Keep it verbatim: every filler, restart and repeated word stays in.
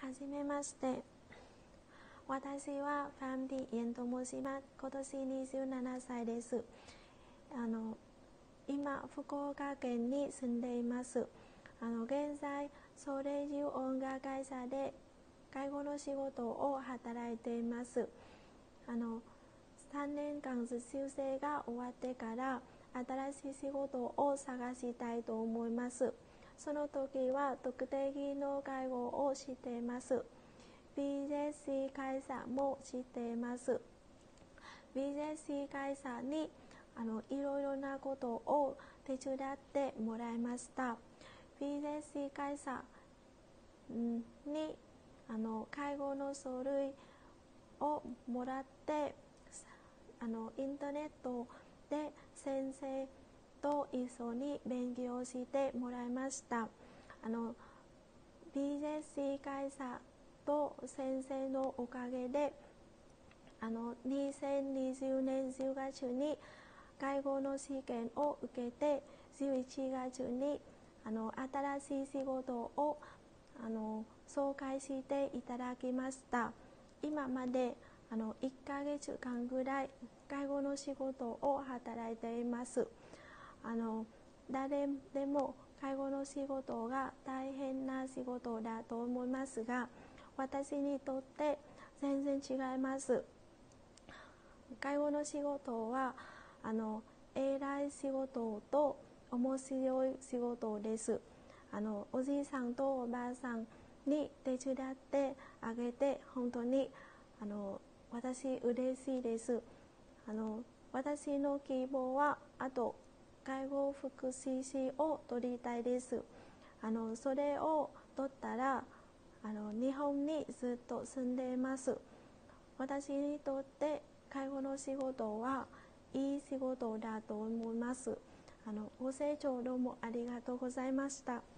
はじめまして。私はファン・ディ・イエンと申します。今年にじゅうななさいです。あの今、福岡県に住んでいます。あの現在、ソレジュ音楽会社で介護の仕事を働いています。あのさんねんかん実習生が終わってから新しい仕事を探したいと思います。その時は特定技能介護をしています。ビージェーシー 会社もしています。ビージェーシー 会社にあのいろいろなことを手伝ってもらいました。ビージェーシー 会社にあの介護の書類をもらって、あのインターネットで先生と一緒に勉強してもらいました。あの ビージェーシー 会社と先生のおかげであのにせんにじゅうねんじゅうがつに介護の試験を受けて、じゅういちがつにあの新しい仕事をあの紹介していただきました。今まであのいっかげつかんぐらい介護の仕事を働いています。あの誰でも介護の仕事が大変な仕事だと思いますが、私にとって全然違います。介護の仕事はあの偉い仕事と面白い仕事です。あのおじいさんとおばあさんに手伝ってあげて本当にあの私嬉しいです。あの私の希望はあと介護福祉士を取りたいです。あのそれを取ったらあの日本にずっと住んでいます。私にとって介護の仕事はいい仕事だと思います。あのご清聴どうもありがとうございました。